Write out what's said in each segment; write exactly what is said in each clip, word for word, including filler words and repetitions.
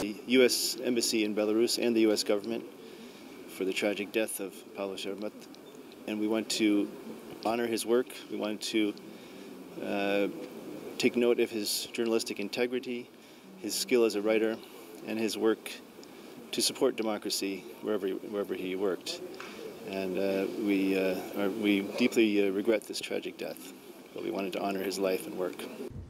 The U S Embassy in Belarus and the U S government for the tragic death of Pavel Shermat, and we want to honor his work. We want to uh, take note of his journalistic integrity, his skill as a writer, and his work to support democracy wherever wherever he worked. And uh, we uh, are, we deeply uh, regret this tragic death, but we wanted to honor his life and work.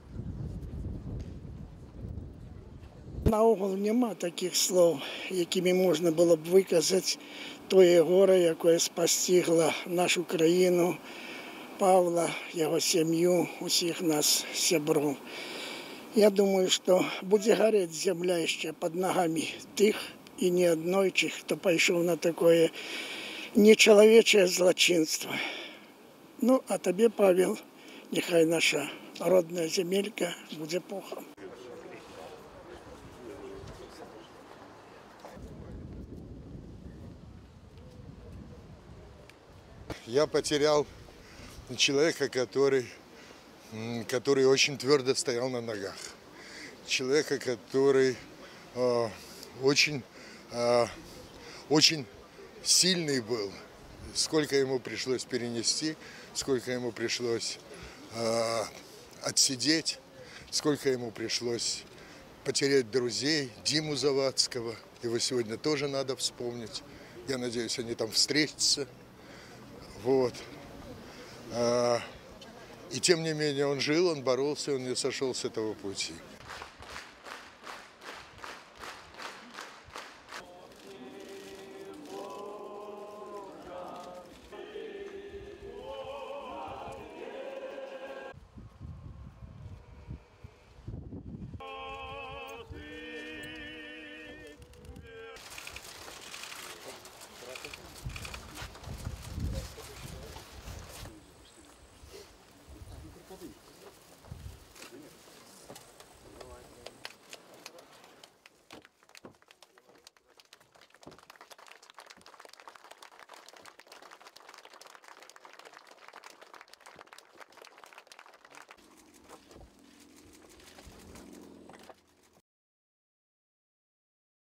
Наогул нема таких слов, якими можна було б виказати тое горе, яке спастигло нашу країну, Павла, його сім'ю, усіх нас, сябров. Я думаю, що буде гореть земля ще під ногами тих і неоднойчих, хто пішов на таке нечеловече злочинство. Ну, а тобі, Павел, нехай наша родна земелька буде пухом. Я потерял человека, который, который очень твердо стоял на ногах. Человека, который э, очень, э, очень сильный был. Сколько ему пришлось перенести, сколько ему пришлось э, отсидеть, сколько ему пришлось потерять друзей, Диму Завадского. Его сегодня тоже надо вспомнить. Я надеюсь, они там встретятся. Вот. И тем не менее он жил, он боролся, он не сошел с этого пути.